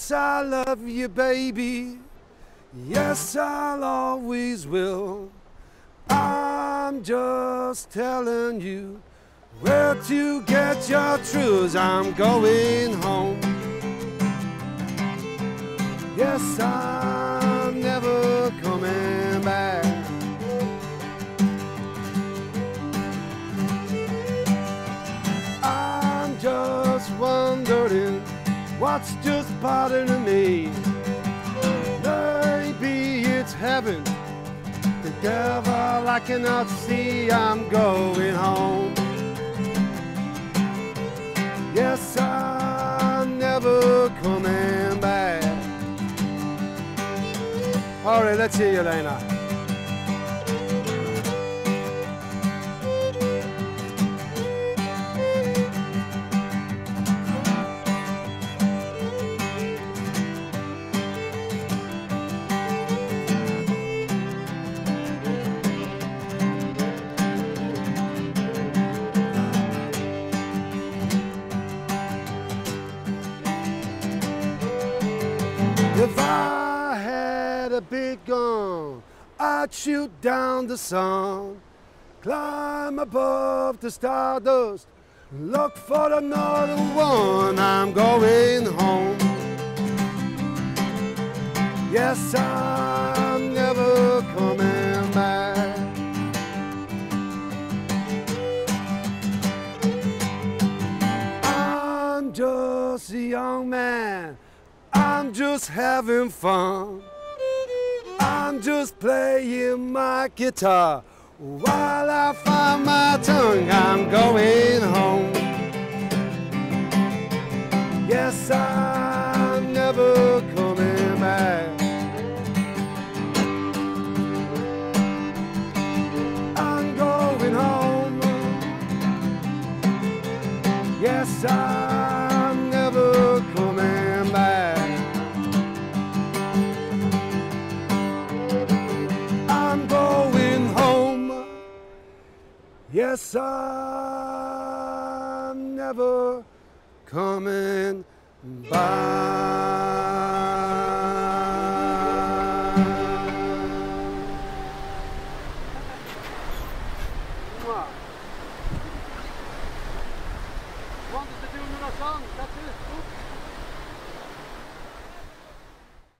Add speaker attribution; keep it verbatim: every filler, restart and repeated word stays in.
Speaker 1: Yes, I love you, baby. Yes, I'll always will. I'm just telling you where to get your truths. I'm going home. Yes, I'm never coming back. I'm just wondering what's just bothering me. Maybe it's heaven, the devil I cannot see. I'm going home. Yes, I'm never coming back. All right, let's hear you, Lena. If I had a big gun, I'd shoot down the sun, climb above the stardust, look for another one. I'm going home. Yes, I'm never coming back. I'm just a young man, I'm just having fun. I'm just playing my guitar while I find my tongue. I'm going home. Yes, I'm never coming back. I'm going home. Yes, I'm never coming back. Yes, I'm never coming back.